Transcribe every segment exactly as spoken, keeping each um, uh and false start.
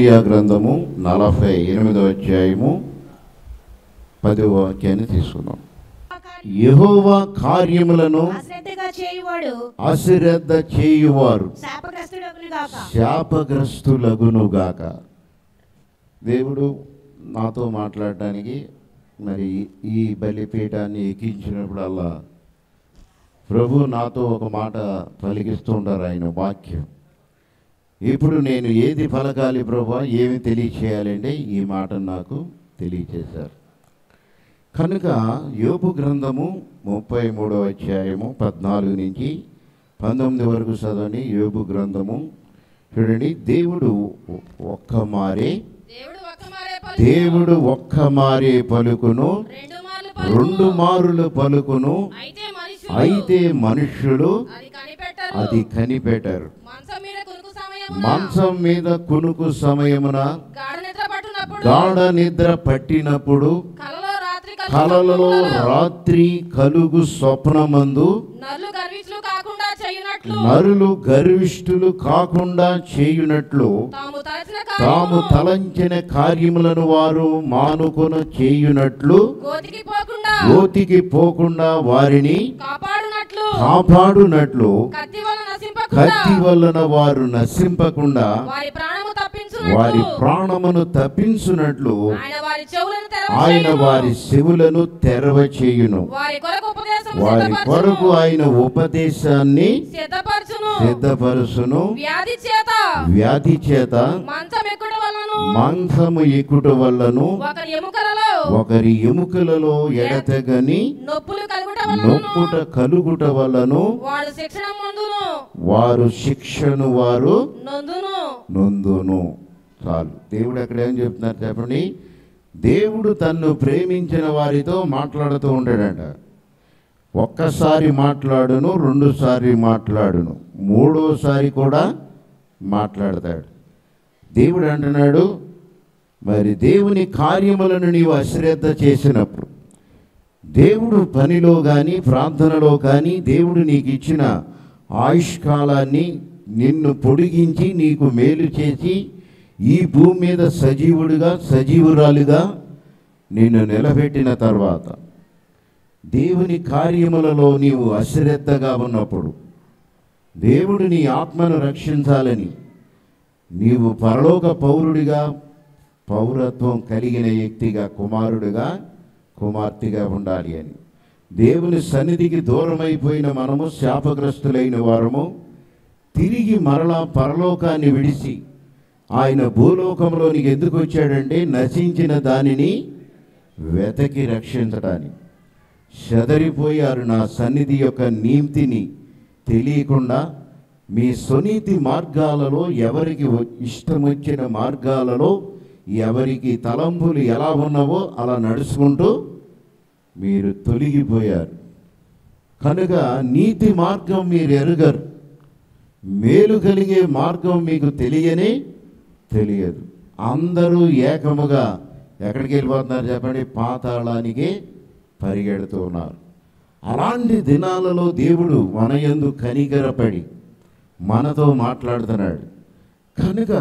యెషయా గ్రంథము నలభై ఎనిమిదవ అధ్యాయము పదవ వాక్యాన్ని తీసుకుందాం. యెహోవా కార్యములను అశ్రద్ధగా చేయువాడు అశ్రద్ధ చేయువారు శాపగ్రస్తులగునుగాక శాపగ్రస్తులగునుగాక. దేవుడు నాతో మాట్లాడటానికి మరి ఈ బలిపీఠాన్ని ఎక్కించినప్పుడల్లా ప్రభు నాతో ఒక మాట పలికిస్తూ ఉంటారు, ఆయన వాక్యం. ఇప్పుడు నేను ఏది పలకాలి ప్రభు, ఏమి తెలియచేయాలంటే ఈ మాట నాకు తెలియచేశారు. కనుక యోబు గ్రంథము ముప్పై మూడవ అధ్యాయము పద్నాలుగు నుంచి పంతొమ్మిది వరకు చదవండి. యోబు గ్రంథము చూడండి. దేవుడు ఒక్క మారే దేవుడు ఒక్క మారే పలుకును, రెండు మారులు పలుకును, అయితే మనుష్యులు అది కనిపెట్టరు. మంచం మీద కునుకు సమయమున గాఢ నిద్ర పట్టినప్పుడు కలలో రాత్రి కలుగు స్వప్నమందు నరులు గర్విష్ఠులు కాకుండా చేయునట్లు తాము తలంచిన కార్యములను వారు మానుకొన చేయునట్లు గోతికి పోకుండా వారిని కాపాడునట్లు కత్తి వలన వారు నశింపకుండా వారి ప్రాణమును తప్పించునట్లు ఆయన వారి చెవులను తెరవ చేయును. వారి కొరకు ఆయన ఉపదేశాన్ని సిద్ధపరుచును. వ్యాధి చేత మాంసము ఎక్కుట వల్లను ఒకరి ఎముకలలో ఎడతెగని నొప్పుట కలుగుట వల్లను వారు శిక్షను వారు నొందును. చాలు. దేవుడు అక్కడ ఏం చెప్తున్నారు చెప్పండి. దేవుడు తన్ను ప్రేమించిన వారితో మాట్లాడుతూ ఉంటాడంట. ఒక్కసారి మాట్లాడును, రెండుసారి మాట్లాడును, మూడోసారి కూడా మాట్లాడతాడు. దేవుడు అంటున్నాడు, మరి దేవుని కార్యములను నీవు అశ్రద్ధ చేసినప్పుడు, దేవుడు పనిలో కానీ ప్రార్థనలో కానీ దేవుడు నీకు ఇచ్చిన ఆయుష్కాలాన్ని నిన్ను పొడిగించి నీకు మేలు చేసి ఈ భూమి మీద సజీవుడిగా సజీవురాలుగా నిన్ను నిలబెట్టిన తర్వాత దేవుని కార్యములలో నీవు అశ్రద్ధగా ఉన్నప్పుడు, దేవుడు నీ ఆత్మను రక్షించాలని నీవు పరలోక పౌరుడిగా పౌరత్వం కలిగిన వ్యక్తిగా కుమారుడిగా కుమార్తెగా ఉండాలి అని దేవుని సన్నిధికి దూరమైపోయిన మనము శాపగ్రస్తులైన వారము తిరిగి మరలా పరలోకాన్ని విడిచి ఆయన భూలోకంలోనికి ఎందుకు వచ్చాడంటే నశించిన దానిని వెతకి రక్షించడానికి. చెదరిపోయారు నా సన్నిధి యొక్క నీతిని తెలియకుండా మీ స్వనీతి మార్గాలలో ఎవరికి ఇష్టం వచ్చిన మార్గాలలో ఎవరికి తలంపులు ఎలా ఉన్నావో అలా నడుచుకుంటూ మీరు తొలగిపోయారు. కనుక నీతి మార్గం మీరు ఎరుగరు, మేలు కలిగే మార్గం మీకు తెలియనే తెలియదు. అందరూ ఏకముగా ఎక్కడికి వెళ్ళిపోతున్నారు చెప్పండి? పాతాళానికి పరిగెడుతూ ఉన్నారు. అలాంటి దినాలలో దేవుడు మన యందు కనికరపడి మనతో మాట్లాడుతున్నాడు. కనుక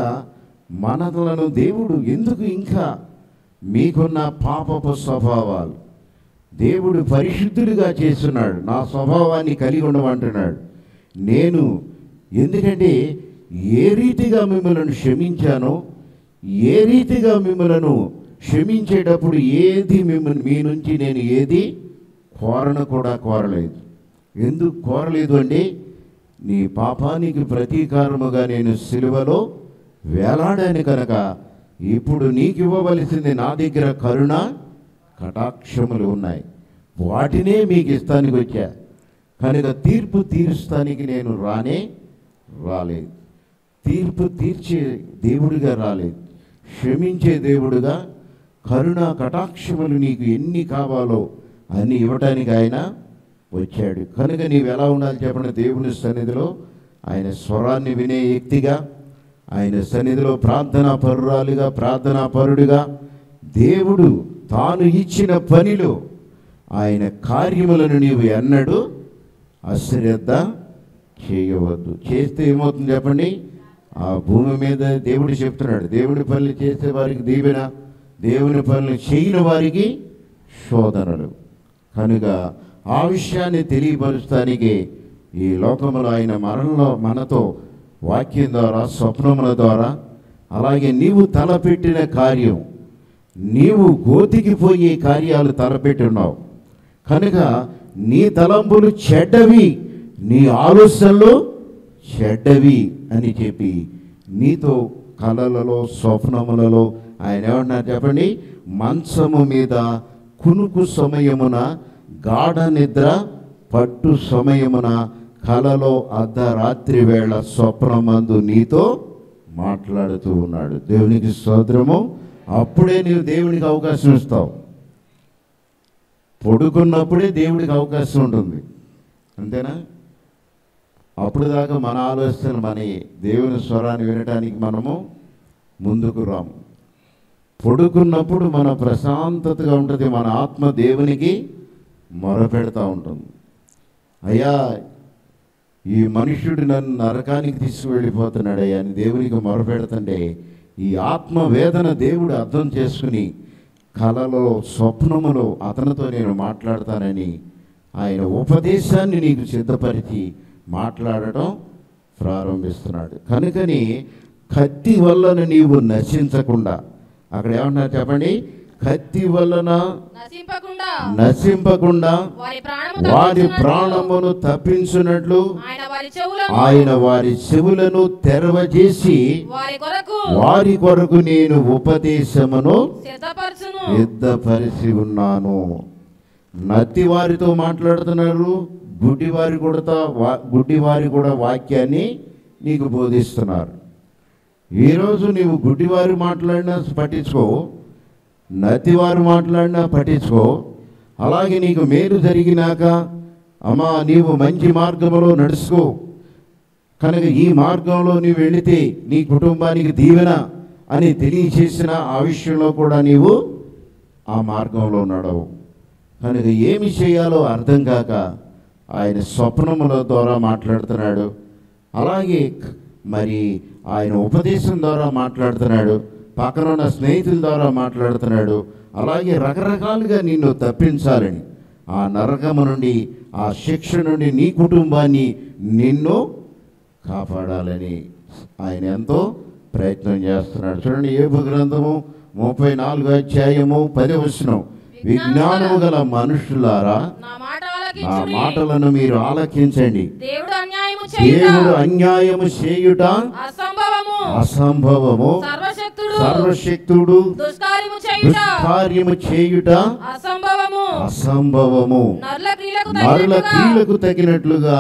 మనలను దేవుడు ఎందుకు ఇంకా మీకున్న పాపపు స్వభావాలు దేవుడు పరిశుద్ధుడిగా చేస్తున్నాడు. నా స్వభావాన్ని కలిగి ఉండమంటున్నాడు. నేను ఎందుకంటే ఏ రీతిగా మిమ్మల్ని క్షమించానో, ఏ రీతిగా మిమ్మల్ని క్షమించేటప్పుడు ఏది మిమ్మల్ని మీ నుంచి నేను ఏది కోరను కూడా కోరలేదు. ఎందుకు కోరలేదు అంటే నీ పాపానికి ప్రతీకారముగా నేను సిలువలో వేలాడాను కనుక ఇప్పుడు నీకు ఇవ్వవలసింది నా దగ్గర కరుణ కటాక్షములు ఉన్నాయి, వాటినే మీకు ఇస్తానికి వచ్చా. కనుక తీర్పు తీర్స్తానికి నేను రానే రాలేదు. తీర్పు తీర్చే దేవుడిగా రాలేదు, క్షమించే దేవుడుగా కరుణ కటాక్షములు నీకు ఎన్ని కావాలో అన్ని ఇవ్వటానికి ఆయన వచ్చాడు. కనుక నీవు ఎలా ఉండాలి చెప్పండి? దేవుని సన్నిధిలో ఆయన స్వరాన్ని వినే వ్యక్తిగా, ఆయన సన్నిధిలో ప్రార్థనా పరురాలుగా ప్రార్థనా పరుడుగా దేవుడు తాను ఇచ్చిన పనిలో ఆయన కార్యములను నీవు ఎన్నడూ అశ్రద్ధ చేయవద్దు. చేస్తే ఏమవుతుంది చెప్పండి? ఆ భూమి మీద దేవుడు చెప్తున్నాడు, దేవుడి పనులు చేసే వారికి దీవెన, దేవుని పనులు చేయని వారికి శోధనలు. కనుక ఆ విషయాన్ని తెలియపరుస్తానికి ఈ లోకంలో ఆయన మనలో మనతో వాక్యం ద్వారా, స్వప్నముల ద్వారా, అలాగే నీవు తలపెట్టిన కార్యం, నీవు గోతికిపోయే కార్యాలు తలపెట్టి ఉన్నావు కనుక నీ తలంపులు చెడ్డవి, నీ ఆలోచనలు చెడ్డవి అని చెప్పి నీతో కలలలో, స్వప్నములలో ఆయన ఏమన్నారు చెప్పండి, మంచము మీద కునుకు సమయమున, గాఢ నిద్ర పట్టు సమయమున, కలలో అర్ధరాత్రి వేళ స్వప్నమందు నీతో మాట్లాడుతూ ఉన్నాడు. దేవునికి స్తోత్రము. అప్పుడే నీవు దేవునికి అవకాశం ఇస్తావు. పడుకున్నప్పుడే దేవుడికి అవకాశం ఉంటుంది, అంతేనా? అప్పుడు దాకా మన ఆలోచనలు, మన దేవుని స్వరాన్ని వినటానికి మనము ముందుకు రాము. పడుకున్నప్పుడు మన ప్రశాంతతగా ఉంటుంది, మన ఆత్మ దేవునికి మొరపెడతా ఉంటుంది. అయ్యా, ఈ మనుష్యుడు నన్ను నరకానికి తీసుకువెళ్ళిపోతున్నాడు అయ్యా అని దేవునికి మొరపెడుతుంటే ఈ ఆత్మ వేదన దేవుడు అర్థం చేసుకుని కలలో, స్వప్నములో అతనితో నేను మాట్లాడతానని ఆయన ఉపదేశాన్ని నీకు సిద్ధపరిచి మాట్లాడటం ప్రారంభిస్తున్నాడు. కనుకని కత్తి వలన నీవు నశించకుండా, అక్కడ ఏమన్నారు చెప్పండి, కత్తి వలన నశింపకుండా వారి ప్రాణమును తప్పించున్నట్లు ఆయన వారి చెవులను తెరవజేసి వారి కొరకు నేను ఉపదేశమును సిద్ధపరిచి ఉన్నాను. నత్తి వారితో మాట్లాడుతున్నారు, గుడ్డివారి కూడా గుడ్డివారి కూడా వాక్యాన్ని నీకు బోధిస్తున్నారు. ఈరోజు నీవు గుడ్డివారు మాట్లాడినా పట్టించుకో, నతివారు మాట్లాడినా పట్టించుకో. అలాగే నీకు మేలు జరిగినాక అమ్మా నీవు మంచి మార్గంలో నడుచుకో, కనుక ఈ మార్గంలో నీవు వెళితే నీ కుటుంబానికి దీవెన అని తెలియచేసిన ఆ విషయంలో కూడా నీవు ఆ మార్గంలో నడవు. కనుక ఏమి చేయాలో అర్థం కాక ఆయన స్వప్నముల ద్వారా మాట్లాడుతున్నాడు, అలాగే మరి ఆయన ఉపదేశం ద్వారా మాట్లాడుతున్నాడు, పక్కన ఉన్న స్నేహితుల ద్వారా మాట్లాడుతున్నాడు. అలాగే రకరకాలుగా నిన్ను తప్పించాలని, ఆ నరకము నుండి, ఆ శిక్ష నుండి నీ కుటుంబాన్ని నిన్ను కాపాడాలని ఆయన ఎంతో ప్రయత్నం చేస్తున్నాడు. చూడండి, యోబు గ్రంథము ముప్పై నాలుగో అధ్యాయము పదవ వచనం, విజ్ఞానము గల మనుషులారా నా మాటలను మీరు ఆలకించండి. దేవుడు అన్యాయము చేయుట అసంభవము, సర్వశక్తుడు దుష్కార్యము చేయుట అసంభవము. నరుల క్రియలకు తగినట్లుగా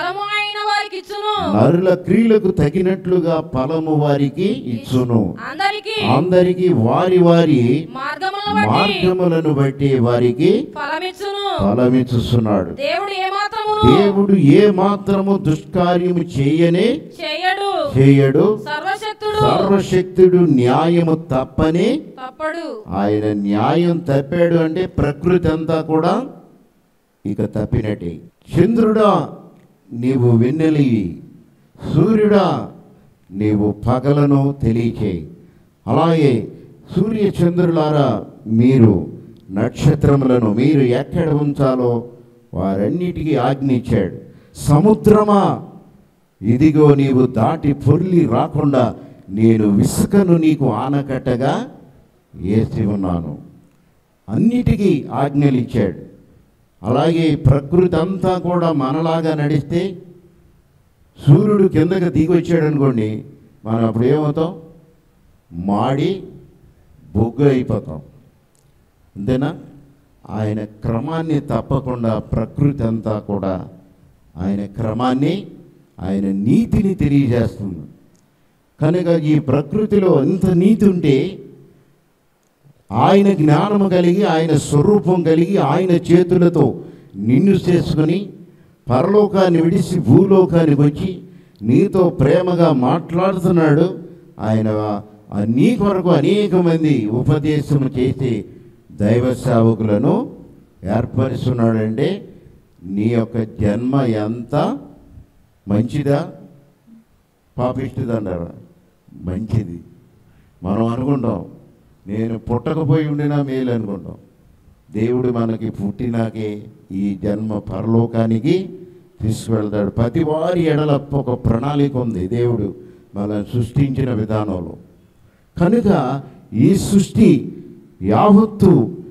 నరుల క్రియలకు తగినట్లుగా ఫలము వారికి ఇచ్చును. అందరికి వారి వారి మార్గములను బట్టి వారికి ఫలమిచ్చుచున్నాడు. దేవుడు ఏ మాత్రము దుష్కార్యము చేయనే చేయడు. సర్వశక్తుడు న్యాయము తప్పని తప్పడు. ఆయన న్యాయం తప్పాడు అంటే ప్రకృతి అంతా కూడా ఇక తప్పినట్టే. చంద్రుడా నీవు వెన్నెలివి, సూర్యుడా నీవు పగలను తెలియచేయి. అలాగే సూర్య చంద్రులారా మీరు నక్షత్రములను మీరు ఎక్కడ ఉంచాలో వారన్నిటికీ ఆజ్ఞ ఇచ్చాడు. సముద్రమా ఇదిగో నీవు దాటి పొర్లి రాకుండా నేను ఇసుకను నీకు ఆనకట్టగా వేసి ఉన్నాను. అన్నిటికీ ఆజ్ఞలు ఇచ్చాడు. అలాగే ప్రకృతి అంతా కూడా మనలాగా నడిస్తే సూర్యుడు కిందకి దిగి వచ్చాడు అనుకోండి, మనం అప్పుడు ఏమవుతాం, మాడి బొగ్గు అయిపోతాం, అంతేనా? ఆయన క్రమాన్ని తప్పకుండా ప్రకృతి అంతా కూడా ఆయన క్రమాన్ని, ఆయన నీతిని తెలియజేస్తుంది. కనుక ఈ ప్రకృతిలో ఎంత నీతి ఉంటే ఆయన జ్ఞానము కలిగి, ఆయన స్వరూపం కలిగి, ఆయన చేతులతో నిన్ను చేసుకుని పరలోకాన్ని విడిచి భూలోకానికి వచ్చి నీతో ప్రేమగా మాట్లాడుతున్నాడు. ఆయన నీ కొరకు అనేక మంది ఉపదేశము చేసి దైవ సేవకులను ఏర్పరుస్తున్నాడంటే నీ యొక్క జన్మ ఎంత మంచిదా పాపిష్టిదంటారా? మంచిది. మనం అనుకుంటాం నేను పుట్టకపోయి ఉండినా మేలు అనుకుంటాం. దేవుడు మనకి పుట్టినాకే ఈ జన్మ పరలోకానికి తీసుకువెళ్తాడు. ప్రతి వారి ఎడల ఒక ప్రణాళిక ఉంది దేవుడు మనల్ని సృష్టించిన విధానంలో. కనుక ఈ సృష్టి యావత్తు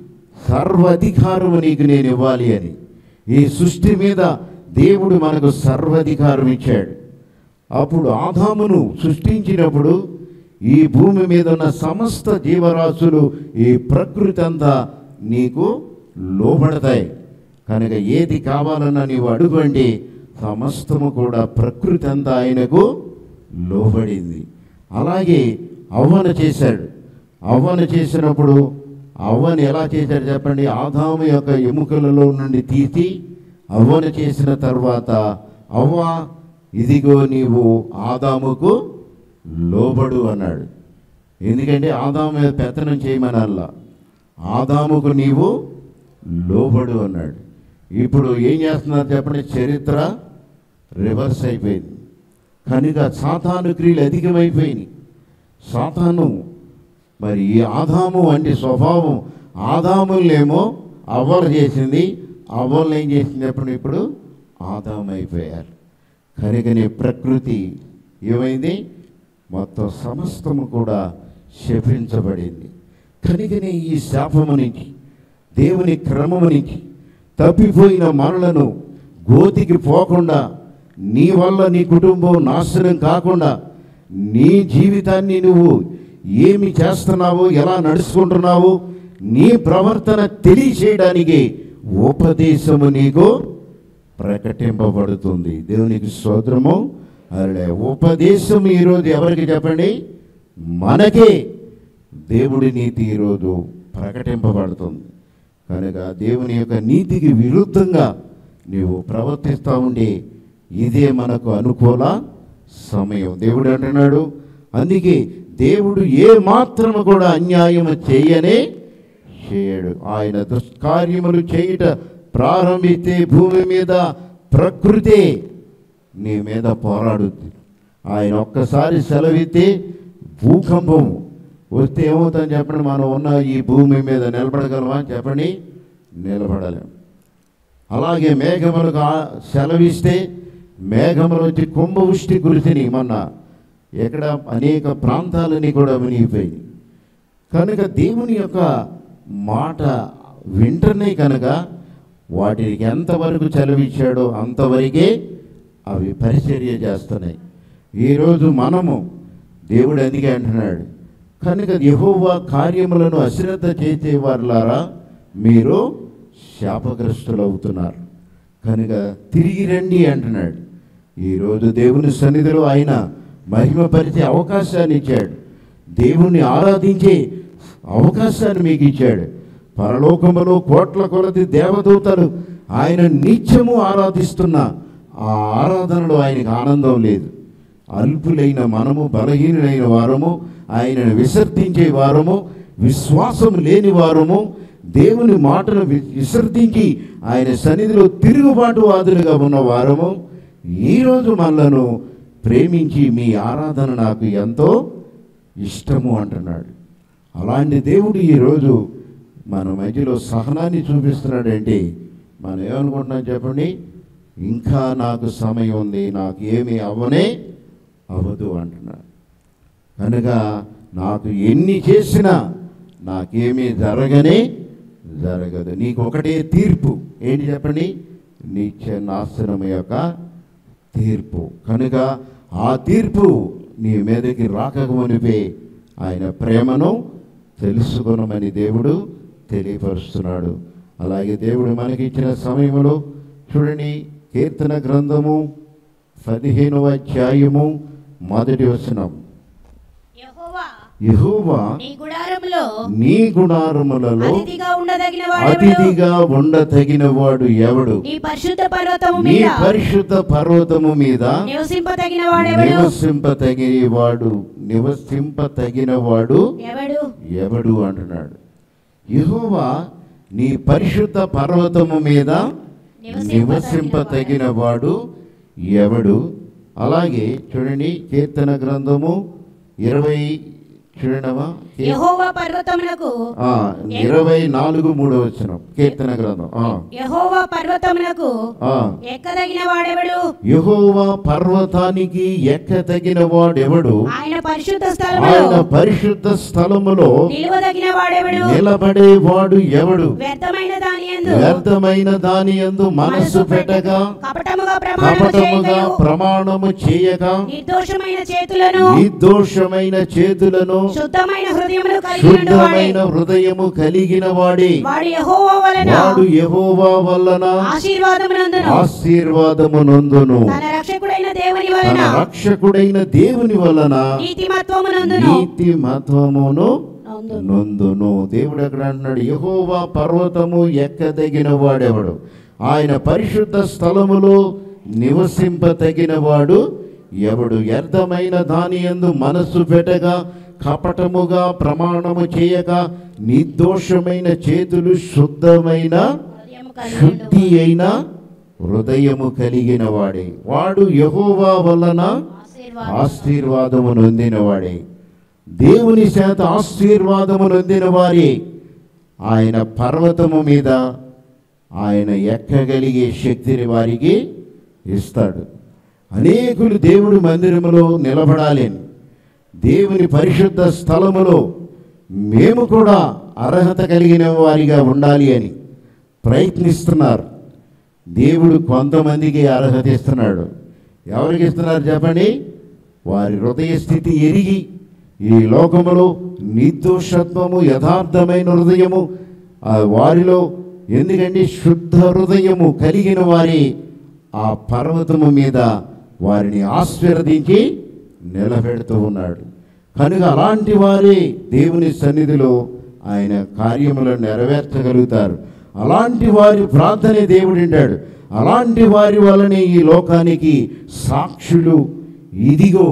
సర్వాధికారము నీకు నేను ఇవ్వాలి అని, ఈ సృష్టి మీద దేవుడు మనకు సర్వాధికారం ఇచ్చాడు. అప్పుడు ఆదామును సృష్టించినప్పుడు ఈ భూమి మీద ఉన్న సమస్త జీవరాశులు, ఈ ప్రకృతి అంతా నీకు లోబడతాయి. కనుక ఏది కావాలన్నా నీవు అడుగండి, సమస్తము కూడా ప్రకృతి అంతా ఆయనకు లోబడింది. అలాగే అవ్వను చేశాడు. అవ్వను చేసినప్పుడు అవ్వను ఎలా చేశాడు చెప్పండి? ఆదాము యొక్క ఎముకలలో నుండి తీసి అవ్వను చేసిన తర్వాత, అవ్వ ఇదిగో నీవు ఆదాముకు లోబడు అన్నాడు. ఎందుకంటే ఆదాము మీద పెత్తనం చేయమనల్లా, ఆదాముకు నీవు లోబడు అన్నాడు. ఇప్పుడు ఏం చేస్తున్నారు చెప్పండి? చరిత్ర రివర్స్ అయిపోయింది. కనుక సాతాను క్రియలు అధికమైపోయినాయి. సాతాను మరి ఈ ఆదాము వంటి స్వభావం ఆదాములేమో అవ్వలు చేసింది, అవ్వలు ఏం చేసింది చెప్పండి? ఇప్పుడు ఆదాము అయిపోయారు. కనుకనే ప్రకృతి ఏమైంది? మొత్తం సమస్తము కూడా శపించబడింది. కనుకనే ఈ శాపము నుంచి, దేవుని క్రమము నుంచి తప్పిపోయిన మనలను గోతికి పోకుండా, నీ వల్ల నీ కుటుంబం నాశనం కాకుండా, నీ జీవితాన్ని నువ్వు ఏమి చేస్తున్నావు, ఎలా నడుచుకుంటున్నావు, నీ ప్రవర్తన తెలియచేయడానికి ఉపదేశము నీకు ప్రకటింపబడుతుంది. దేవునికి స్తోత్రము. అరే ఉపదేశం ఈరోజు ఎవరికి చెప్పండి? మనకే దేవుడి నీతి ఈరోజు ప్రకటింపబడుతుంది. కనుక దేవుని యొక్క నీతికి విరుద్ధంగా నీవు ప్రవర్తిస్తూ ఉండి ఇదే మనకు అనుకూల సమయం. దేవుడు అంటున్నాడు, అందుకే దేవుడు ఏ మాత్రము కూడా అన్యాయము చేయనే చేయడు. ఆయన దుష్కార్యములు చేయుట ప్రారంభిస్తే భూమి మీద ప్రకృతి నీ మీద పోరాడుద్ది. ఆయన ఒక్కసారి సెలవిస్తే భూకంపం వస్తే ఏమవుతుందని చెప్పండి? మనం ఉన్న ఈ భూమి మీద నిలబడగలమా చెప్పండి? నిలబడలేం. అలాగే మేఘములకు సెలవిస్తే మేఘములు వచ్చి కుంభవృష్టి కురిసిని మొన్న ఎక్కడ అనేక ప్రాంతాలని కూడా మునిగిపోయి. కనుక దేవుని యొక్క మాట వింటనే కనుక వాటికి ఎంతవరకు చలవిచ్చాడో అంతవరకే అవి పరిచర్య చేస్తున్నాయి. ఈరోజు మనము దేవుడు అందుకే అంటున్నాడు, కనుక యెహోవా కార్యములను అశ్రద్ధ చేసే వారులారా మీరు శాపగ్రస్తులు అవుతున్నారు. కనుక తిరిగి రండి అంటున్నాడు. ఈరోజు దేవుని సన్నిధిలో ఆయన మహిమపరిచే అవకాశాన్ని ఇచ్చాడు. దేవుణ్ణి ఆరాధించే అవకాశాన్ని మీకు ఇచ్చాడు. పరలోకములో కోట్ల కొలది దేవదూతలు ఆయన నిత్యము ఆరాధిస్తున్న ఆ ఆరాధనలో ఆయనకు ఆనందం లేదు. అల్పులైన మనము, బలహీనులైన వారము, ఆయనను విసర్జించే వారము, విశ్వాసం లేని వారము, దేవుని మాటను విసర్జించి ఆయన సన్నిధిలో తిరుగుబాటు వాదులుగా ఉన్న వారము ఈరోజు మనలను ప్రేమించి మీ ఆరాధన నాకు ఎంతో ఇష్టము అంటున్నాడు. అలాంటి దేవుడు ఈరోజు మన మధ్యలో సహనాన్ని చూపిస్తున్నాడంటే మనం ఏమనుకుంటున్నాం చెప్పండి? ఇంకా నాకు సమయం ఉంది, నాకు ఏమీ అవ్వనే అవ్వదు అంటున్నాడు. కనుక నాకు ఎన్ని చేసినా నాకేమీ జరగనే జరగదు. నీకు ఒకటే తీర్పు ఏంటి చెప్పండి? నిత్య నాశనం యొక్క తీర్పు. కనుక ఆ తీర్పు నీ మీదకి రాకమునిపే ఆయన ప్రేమను తెలుసుకొనమని దేవుడు తెలియపరుస్తున్నాడు. అలాగే దేవుడు మనకి ఇచ్చిన సమయంలో చూడండి, కీర్తన గ్రంథము పదిహేనవ అధ్యాయము మొదటి వచనం, యెహోవా నీ గుడారములో నీ గుడారములలో అతిథిగా ఉండదగిన వాడు అతిథిగా ఉండదగిన వాడు ఎవడు? నీ పరిశుద్ధ పర్వతము నీ మీద పరిశుద్ధ పర్వతము మీద నివసింపదగిన వాడు ఎవడు? నివసింపతగిన వాడు నివసింపతగిన వాడు ఎవడు ఎవడు అంటున్నాడు. యెహోవా నీ పరిశుద్ధ పర్వతము మీద నివసింపతగిన వాడు ఎవడు? అలాగే చూడండి, కీర్తన గ్రంథము ఇరవై చూడవా యెహోవా పర్వతమునకు ఇరవై నాలుగు మూడో వచనం కీర్తన గ్రంథం. యెహోవా పర్వతమునకు ఆ ఎక్కదగిన వాడెవడు? యెహోవా పర్వతానికి ఎక్కదగిన వాడెవడు? ఆయన పరిశుద్ధ స్థలములో ఆయన పరిశుద్ధ స్థలములో నిలవదగిన వాడెవడు? నిలబడేవాడు ఎవడు? వ్యర్థమైన దాని యందు వ్యర్థమైన దాని యందు మనస్సు పెట్టగా కపటముగా ప్రమాణము కపటముగా చేయకయు ప్రమాణము చేయగా నిర్దోషమైన చేతులను నిర్దోషమైన చేతులను శుద్ధమైన హృదయమును కలిగిన వాడే శుద్ధమైన హృదయము కలిగిన వాడే వాడు యెహోవా వలన వాడు యెహోవా వలన ఆశీర్వాదమునందును ఆశీర్వాదమునందును తన రక్షకుడైన దేవుని తన వలన రక్షకుడైన దేవుని వలన నీతిమత్వమునందును నీతిమత్వమును నొందును. దేవుడు అక్కడ అంటున్నాడు, యెహోవా పర్వతము ఎక్కదగిన వాడెవడు? ఆయన పరిశుద్ధ స్థలములో నివసింపతగిన వాడు ఎవడు? వ్యర్థమైన దాని యందు మనస్సు పెట్టగా కపటముగా ప్రమాణము చేయక నిర్దోషమైన చేతులు శుద్ధమైన శుద్ధి అయిన హృదయము కలిగిన వాడే వాడు యెహోవా వలన ఆశీర్వాదము నొందిన వాడే. దేవుని చేత ఆశీర్వాదము నొందిన వారే ఆయన పర్వతము మీద ఆయన ఎక్కగలిగే శక్తిని వారికి ఇస్తాడు. అనేకులు దేవుడి మందిరములో నిలబడాలి, దేవుని పరిశుద్ధ స్థలములో మేము కూడా అర్హత కలిగిన వారిగా ఉండాలి అని ప్రయత్నిస్తున్నారు. దేవుడు కొంతమందికి అర్హత ఇస్తున్నాడు. ఎవరికి ఇస్తున్నారు చెప్పండి? వారి హృదయ స్థితి ఎరిగి ఈ లోకములో నిర్దోషత్వము యథార్థమైన హృదయము వారిలో, ఎందుకంటే శుద్ధ హృదయము కలిగిన వారి ఆ పర్వతము మీద వారిని ఆశీర్వదించి నిలబెడుతూ ఉన్నాడు. కనుక అలాంటి వారే దేవుని సన్నిధిలో ఆయన కార్యములను నెరవేర్చగలుగుతారు. అలాంటి వారి ప్రార్థనే దేవుడు వింటాడు. అలాంటి వారి వలనే ఈ లోకానికి సాక్షులు. ఇదిగో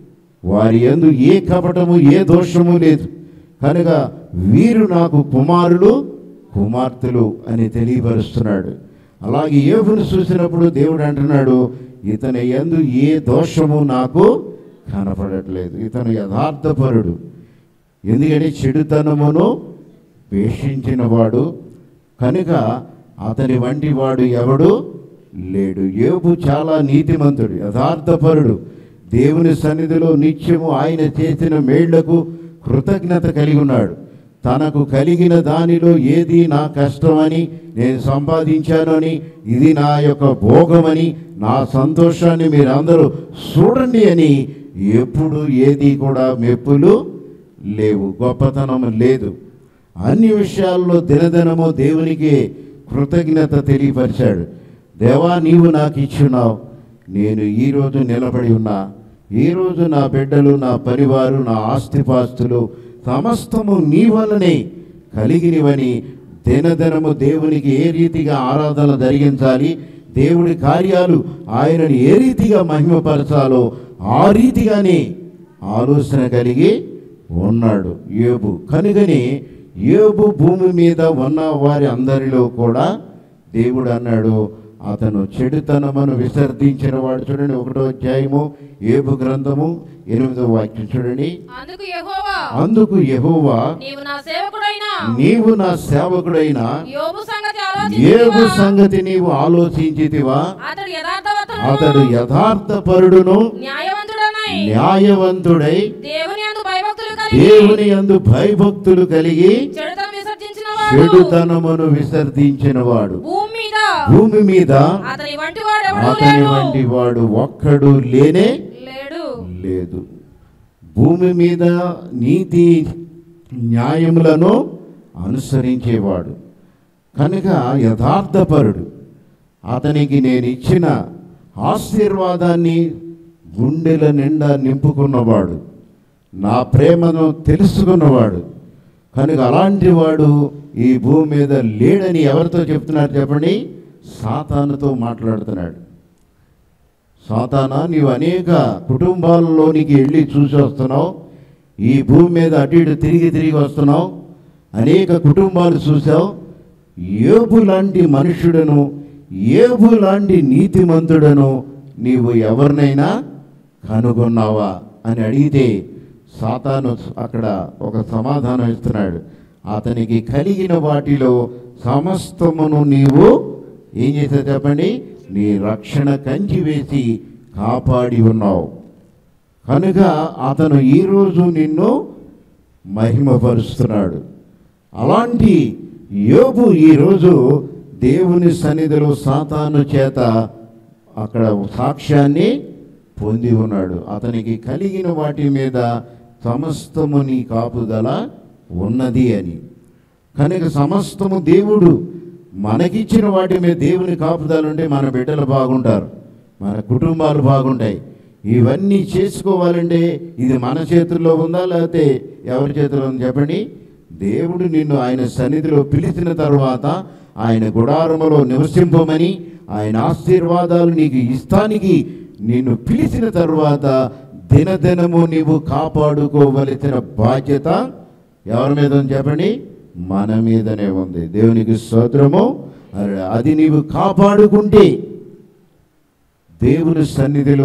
వారి యందు ఏ కపటము ఏ దోషము లేదు, కనుక వీరు నాకు కుమారులు కుమార్తెలు అని తెలియపరుస్తున్నాడు. అలాగే యోబును చూసినప్పుడు దేవుడు అంటున్నాడు, ఇతని యందు ఏ దోషము నాకు కనపడట్లేదు, ఇతను యథార్థపరుడు, ఎందుకంటే చెడుతనమును ద్వేషించిన వాడు, కనుక అతని వంటి వాడు ఎవడు లేడు. యోబు చాలా నీతిమంతుడు, యథార్థపరుడు, దేవుని సన్నిధిలో నిత్యము ఆయన చేసిన మేళ్లకు కృతజ్ఞత కలిగి ఉన్నాడు. తనకు కలిగిన దానిలో ఏది నా కష్టమని నేను సంపాదించాను అని, ఇది నా యొక్క భోగమని, నా సంతోషాన్ని మీరందరూ చూడండి అని ఎప్పుడు ఏది కూడా మెప్పులు లేవు, గొప్పతనం లేదు. అన్ని విషయాల్లో దినదినము దేవునికి కృతజ్ఞత తెలియపరిచాడు. దేవా నీవు నాకు ఇచ్చున్నావు, నేను ఈరోజు నిలబడి ఉన్నా, ఈరోజు నా బిడ్డలు, నా పరివారు, నా ఆస్తిపాస్తులు సమస్తము నీ వల్లనే కలిగినవని దినదినము దేవునికి ఏ రీతిగా ఆరాధన జరిగించాలి, దేవుడి కార్యాలు ఆయనని ఏ రీతిగా మహిమపరచాలో ఆ రీతిగానే ఆలోచన కలిగి ఉన్నాడు యోబు. కనుకని యోబు భూమి మీద ఉన్న వారి అందరిలో కూడా దేవుడు అన్నాడు, అతను చెడుతనమును విసర్జించిన వాడు. చూడండి ఒకటో అధ్యాయము యోబు గ్రంథము ఎనిమిదో వాక్యం చూడండి. అందుకు యెహోవా అందుకు యెహోవా నీవు నా సేవకుడైన నీవు నా సేవకుడైన యోబు సంగతి యోబు ఆలోచించితివా? సంగతి నీవు ఆలోచించితివా? అతడు యథార్థవంతుడును, అతడు యథార్థపరుడును న్యాయవంతుడనై న్యాయవంతుడై దేవుని యందు భయభక్తులు కలిగి దేవుని యందు భయభక్తులు కలిగి చెడుతనం విసర్జించిన వాడు చెడుతనమును విసర్జించిన వాడు భూమి మీద భూమి మీద అతని వంటి వాడు ఎవడూ అతని లేడు వంటి వాడు ఒక్కడు లేనే లేడు. లేదు. భూమి మీద నీతి న్యాయములను అనుసరించేవాడు, కనుక యథార్థపరుడు. అతనికి నేను ఇచ్చిన ఆశీర్వాదాన్ని గుండెల నిండా నింపుకున్నవాడు, నా ప్రేమను తెలుసుకున్నవాడు, కనుక అలాంటి వాడు ఈ భూమి మీద లేడని ఎవరితో చెప్తున్నారు చెప్పండి? సాతానుతో మాట్లాడుతున్నాడు. సాతానా, నీవు అనేక కుటుంబాలలోనికి వెళ్ళి చూసి వస్తున్నావు, ఈ భూమి మీద అటు ఇటు తిరిగి తిరిగి వస్తున్నావు, అనేక కుటుంబాలు చూసావు. యోబు లాంటి మనుషుడను, యోబు లాంటి నీతిమంతుడను నీవు ఎవరినైనా కనుగొన్నావా అని అడిగితే సాతాను అక్కడ ఒక సమాధానం ఇస్తున్నాడు. అతనికి కలిగిన వాటిలో సమస్తమును నీవు ఏం చేసావు చెప్పండి, నీ రక్షణ కంచి వేసి కాపాడి ఉన్నావు కనుక అతను ఈరోజు నిన్ను మహిమపరుస్తున్నాడు. అలాంటి యోబు ఈరోజు దేవుని సన్నిధిలో సాతాను చేత అక్కడ సాక్ష్యాన్ని పొంది ఉన్నాడు. అతనికి కలిగిన వాటి మీద సమస్తము నీ కాపుదల ఉన్నది అని. కనుక సమస్తము దేవుడు మనకిచ్చిన వాటి మీద దేవుని కాపుదల ఉంటే మన బిడ్డలు బాగుంటారు, మన కుటుంబాలు బాగుంటాయి. ఇవన్నీ చేసుకోవాలంటే ఇది మన చేతుల్లో ఉందా లేకపోతే ఎవరి చేతిలో ఉంది చెప్పండి? దేవుడు నిన్ను ఆయన సన్నిధిలో పిలిచిన తర్వాత ఆయన గుడారములో నివసింపమని ఆయన ఆశీర్వాదాలు నీకు ఇస్తానికి నిన్ను పిలిచిన తర్వాత దినదినము నీవు కాపాడుకోవలసిన బాధ్యత ఎవరి మీద ఉంది చెప్పండి? మన మీదనే ఉంది. దేవునికి స్తోత్రము. అది నీవు కాపాడుకుంటే దేవుని సన్నిధిలో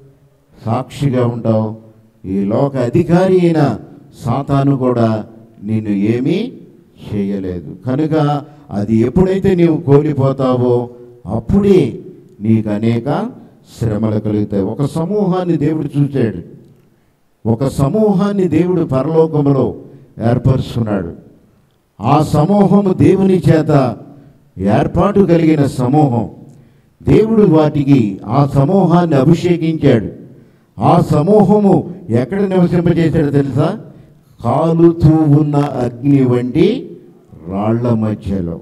సాక్షిగా ఉంటావు. ఈ లోక అధికారి అయిన సాతాను కూడా నిన్ను ఏమీ చేయలేదు. కనుక అది ఎప్పుడైతే నీవు కోల్పోతావో అప్పుడే నీకు అనేక శ్రమలు కలుగుతాయి. ఒక సమూహాన్ని దేవుడు చూశాడు, ఒక సమూహాన్ని దేవుడు పరలోకములో ఏర్పరుచుకున్నాడు. ఆ సమూహము దేవుని చేత ఏర్పాటు కలిగిన సమూహం. దేవుడు వాటికి ఆ సమూహాన్ని అభిషేకించాడు. ఆ సమూహము ఎక్కడ నివసింపజేశాడో తెలుసా? కాలుతూ ఉన్న అగ్ని వంటి రాళ్ల మధ్యలో,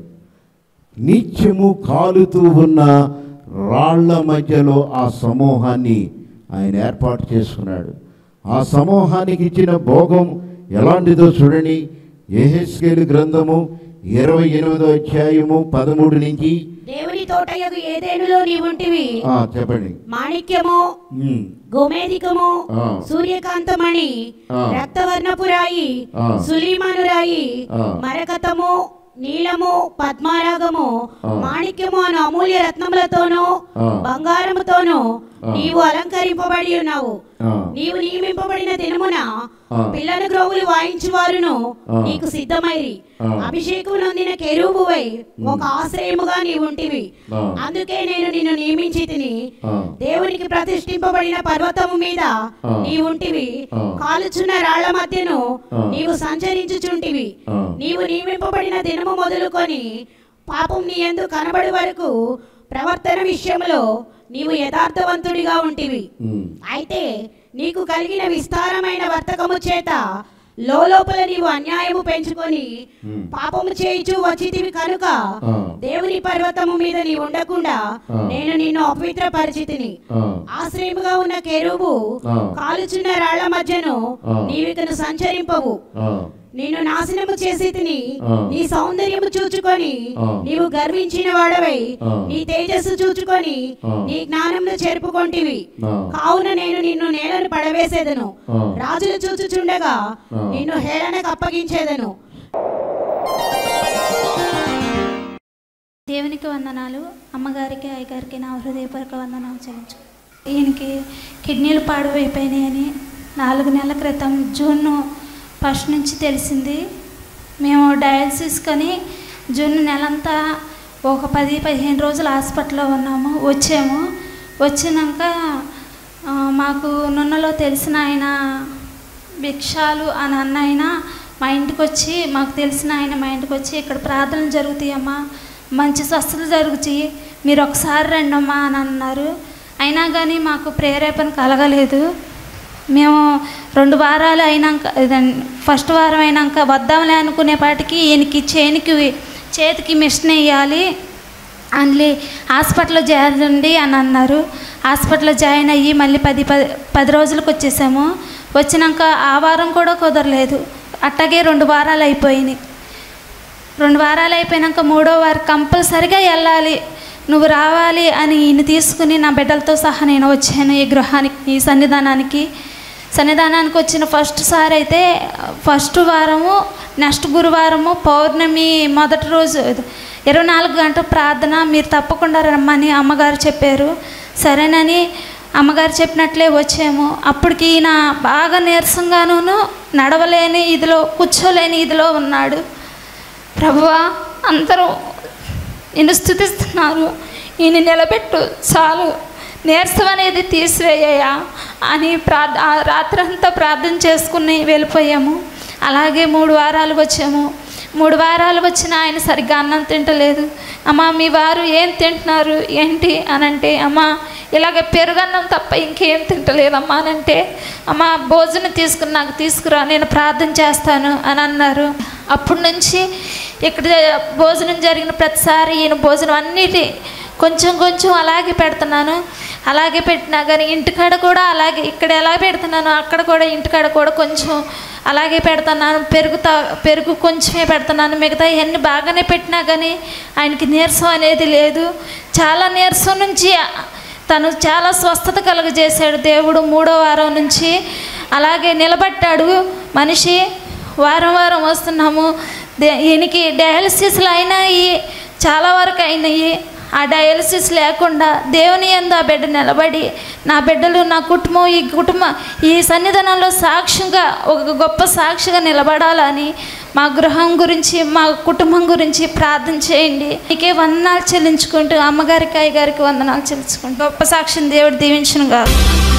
నిత్యము కాలుతూ ఉన్న రాళ్ల మధ్యలో ఆ సమూహాన్ని ఆయన ఏర్పాటు చేసుకున్నాడు. ఆ సమూహానికి ఇచ్చిన భోగం ఎలాంటిదో చూడండి. యెహెజ్కేలు గ్రంథము ఇరవై ఎనిమిదో అధ్యాయము పదమూడు నుంచి. దేవుని తోటయగు ఏదెనులో నీవుంటివి. ఆ చెప్పండి. మాణిక్యము, గోమేధికము, సూర్యకాంతమణి, రక్తవర్ణపు రాయి, సులీమాను రాయి, మరకతము, నీలము, పద్మారాగము, మాణిక్యము అను అమూల్య రత్నములతోనూ బంగారముతోనూ నీవు అలంకరింపబడి ఉన్నావు. నీవు నియమింపబడిన దినమున పిల్లల గ్రోవులు వాయించువారును నీకు సిద్ధమైరి. అభిషేకం నొందిన కెరూబువై ఒక ఆశ్రయముగా నీవుంటివి. అందుకే నేను నిన్ను నియమించి తిని. దేవునికి ప్రతిష్ఠింపబడిన పర్వతము మీద నీవుంటివి. కాలుచున్న రాళ్ల మధ్యను నీవు సంచరించుచుంటివి. నీవు నియమింపబడిన దినము మొదలుకొని పాపం నీ యందు కనబడి వరకు ప్రవర్తన విషయంలో నీవు యథార్థవంతుడిగా ఉంటివి. అయితే నీకు కలిగిన విస్తారమైన వర్తకము చేత లోపల నీవు అన్యాయము పెంచుకొని పాపము చేయించు వచ్చితివి కనుక దేవుని పర్వతము మీద నీ ఉండకుండా నేను నిన్ను అపవిత్ర పరిచితిని. ఆశ్రయముగా ఉన్న కెరూబు కాలుచున్న రాళ్ల మధ్యను నీవికను సంచరింపవు. నిన్ను నాశనము చేసి తిని. నీ సౌందర్యము చూచుకొని నీవు గర్వించిన వాడవై నీ తేజస్సు చూచుకొని నీ జ్ఞానమును చెరుపుకొంటివి. కావున నేను నిన్ను నేలను పడవేసేదను. రాజులు చూచుచుండగా నిన్ను హేళనకు అప్పగించేదను. దేవునికి వందనాలు. అమ్మగారికి అయ్యగారికి నా హృదయపూర్వక వందనాలు చెల్లించు. ఈయనకి కిడ్నీలు పాడువైపోయినాయని నాలుగు నెలల క్రితం జూన్ ఫస్ట్ నుంచి తెలిసింది. మేము డయాలసిస్ కొని జూన్ నెలంతా ఒక పది పదిహేను రోజులు హాస్పిటల్లో ఉన్నాము. వచ్చాము. వచ్చినాక మాకు నున్నలో తెలిసిన ఆయన భిక్షాలు అని అన్న ఆయన మా ఇంటికి వచ్చి, మాకు తెలిసిన ఆయన మా ఇంటికి వచ్చి ఇక్కడ ప్రార్థనలు జరుగుతాయమ్మా, మంచి స్వస్థతలు జరుగుతాయి, మీరు ఒకసారి రండమ్మా అని అన్నారు. అయినా కానీ మాకు ప్రేరేపణ కలగలేదు. మేము రెండు వారాలు అయినాక, ఫస్ట్ వారం అయినాక వద్దాంలే అనుకునేపాటికి ఈయనకి చేనికి చేతికి మిషన్ వేయాలి అని హాస్పిటల్లో చేరండి అని అన్నారు. హాస్పిటల్లో జాయిన్ అయ్యి మళ్ళీ పది పది పది రోజులకు వచ్చేసాము. వచ్చినాక ఆ వారం కూడా కుదరలేదు. అట్టాగే రెండు వారాలు అయిపోయినాయి. రెండు వారాలు అయిపోయినాక మూడో వారం కంపల్సరిగా వెళ్ళాలి, నువ్వు రావాలి అని ఈయన తీసుకుని నా బిడ్డలతో సహా నేను వచ్చాను ఈ గృహానికి, ఈ సన్నిధానానికి. సన్నిధానానికి వచ్చిన ఫస్ట్ సారి అయితే ఫస్ట్ వారము, నెక్స్ట్ గురువారము పౌర్ణమి మొదటి రోజు ఇరవై నాలుగు గంటల ప్రార్థన, మీరు తప్పకుండా రమ్మని అమ్మగారు చెప్పారు. సరేనని అమ్మగారు చెప్పినట్లే వచ్చాము. అప్పటికి ఈయన బాగా నీరసంగాను నడవలేని ఇదిలో కూర్చోలేని ఇదిలో ఉన్నాడు. ప్రభువా, అందరూ నిన్ను స్తుతిస్తున్నారు, ఈయన నిలబెట్టు, చాలు, నీరసం అనేది తీసివేయ్యా అని ప్రార్థ రాత్రంతా ప్రార్థన చేసుకుని వెళ్ళిపోయాము. అలాగే మూడు వారాలు వచ్చాము. మూడు వారాలు వచ్చిన ఆయన సరిగ్గా అన్నం తింటలేదు. అమ్మ, మీ వారు ఏం తింటున్నారు ఏంటి అని అంటే, అమ్మ ఇలాగ పెరుగన్నం తప్ప ఇంకేం తింటలేదమ్మా అని అంటే, అమ్మ భోజనం తీసుకుని నాకు తీసుకురా, నేను ప్రార్థన చేస్తాను అని అన్నారు. అప్పటి నుంచి ఇక్కడ భోజనం జరిగిన ప్రతిసారి ఈయన భోజనం అన్నిటి కొంచెం కొంచెం అలాగే పెడుతున్నాను. అలాగే పెట్టినా కానీ ఇంటికాడ కూడా అలాగే, ఇక్కడ ఎలా పెడుతున్నాను అక్కడ కూడా ఇంటికాడ కూడా కొంచెం అలాగే పెడుతున్నాను. పెరుగు తా పెరుగు కొంచెమే పెడుతున్నాను, మిగతా ఇవన్నీ బాగానే పెట్టినా కానీ ఆయనకి నీరసం అనేది లేదు. చాలా నీరసం నుంచి తను చాలా స్వస్థత కలుగజేశాడు దేవుడు. మూడో వారం నుంచి అలాగే నిలబడ్డాడు మనిషి. వారం వారం వస్తున్నాము. దే ఈయనకి డయాలసిస్లు అయినాయి, చాలా వరకు అయినాయి. ఆ డయాలసిస్ లేకుండా దేవుని యందు ఆ బిడ్డ నిలబడి, నా బిడ్డలు, నా కుటుంబం, ఈ కుటుంబం ఈ సన్నిధానంలో సాక్ష్యంగా ఒక గొప్ప సాక్షిగా నిలబడాలని మా గృహం గురించి, మా కుటుంబం గురించి ప్రార్థన చేయండి. నీకే వందనాలు చెల్లించుకుంటూ, అమ్మగారికి అయ్యగారికి వందనాలు చెల్లించుకుంటూ గొప్ప సాక్షిని దేవుడు దీవించును గాక.